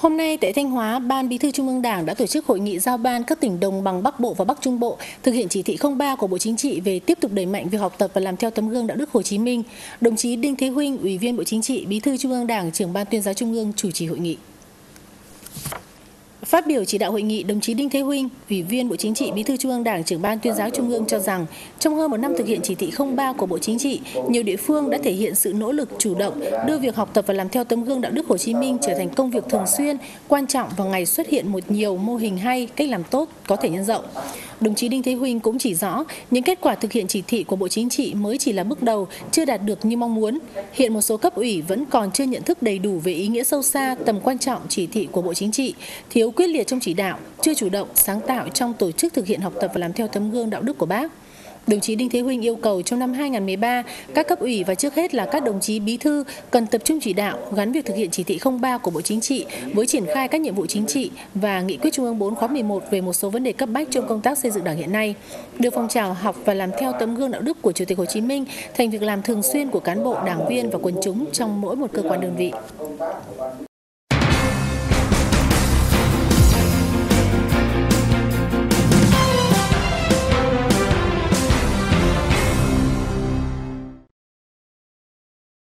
Hôm nay tại Thanh Hóa, Ban Bí thư Trung ương Đảng đã tổ chức hội nghị giao ban các tỉnh Đồng bằng Bắc Bộ và Bắc Trung Bộ thực hiện chỉ thị 03 của Bộ Chính trị về tiếp tục đẩy mạnh việc học tập và làm theo tấm gương đạo đức Hồ Chí Minh. Đồng chí Đinh Thế Huynh, Ủy viên Bộ Chính trị, Bí thư Trung ương Đảng, Trưởng Ban Tuyên giáo Trung ương chủ trì hội nghị. Phát biểu chỉ đạo hội nghị, đồng chí Đinh Thế Huynh, Ủy viên Bộ Chính trị, Bí thư Trung ương Đảng, Trưởng Ban Tuyên giáo Trung ương cho rằng, trong hơn một năm thực hiện chỉ thị 03 của Bộ Chính trị, nhiều địa phương đã thể hiện sự nỗ lực chủ động đưa việc học tập và làm theo tấm gương đạo đức Hồ Chí Minh trở thành công việc thường xuyên, quan trọng vào ngày xuất hiện nhiều mô hình hay, cách làm tốt có thể nhân rộng. Đồng chí Đinh Thế Huynh cũng chỉ rõ, những kết quả thực hiện chỉ thị của Bộ Chính trị mới chỉ là bước đầu, chưa đạt được như mong muốn. Hiện một số cấp ủy vẫn còn chưa nhận thức đầy đủ về ý nghĩa sâu xa, tầm quan trọng chỉ thị của Bộ Chính trị, thiếu quyết liệt trong chỉ đạo, chưa chủ động, sáng tạo trong tổ chức thực hiện học tập và làm theo tấm gương đạo đức của Bác. Đồng chí Đinh Thế Huynh yêu cầu trong năm 2013, các cấp ủy và trước hết là các đồng chí bí thư cần tập trung chỉ đạo gắn việc thực hiện chỉ thị 03 của Bộ Chính trị với triển khai các nhiệm vụ chính trị và nghị quyết Trung ương 4 khóa 11 về một số vấn đề cấp bách trong công tác xây dựng Đảng hiện nay, đưa phong trào học và làm theo tấm gương đạo đức của Chủ tịch Hồ Chí Minh thành việc làm thường xuyên của cán bộ, đảng viên và quần chúng trong mỗi một cơ quan đơn vị.